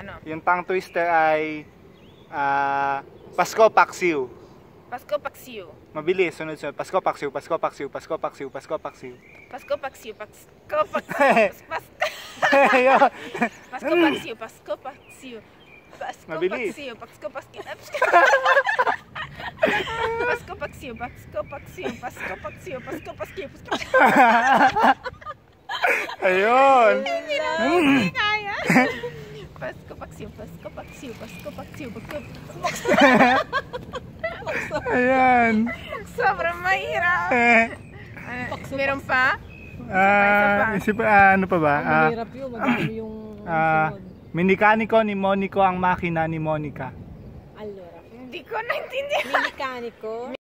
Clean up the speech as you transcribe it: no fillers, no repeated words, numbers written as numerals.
Ano? Yung tongue twister ay Pasko Paksiw. Pasko Paksiw. Mabilis, sunod-sunod. Pasko Paksiw, Pasko Paksiw, Pasko Paksiw, Pasko Paksiw. Pasko Paksiw, Pasko Paksiw. Ayun. Pasko Paksiw, Pasko Paksiw. Pasko Mabilis. Paksiw, Pasko Paksiw. Pasko Paksiw, Pasko Paksiw, Pasko Paksiw, Pasko Paksiw, Pasko Paksiw. Ayun. Hindi kaya. Pasko Paksiw, Pasko Paksiw, Pasko Paksiw, Pasko Paksiw. Ayan. Sobrang mahirap. Meron pa? Ano pa ba? Mahirap yun, madami yung sunod. Minikaniko ni Monico ang makina ni Monica. Allora, Hindi ko naintindihan. minikaniko.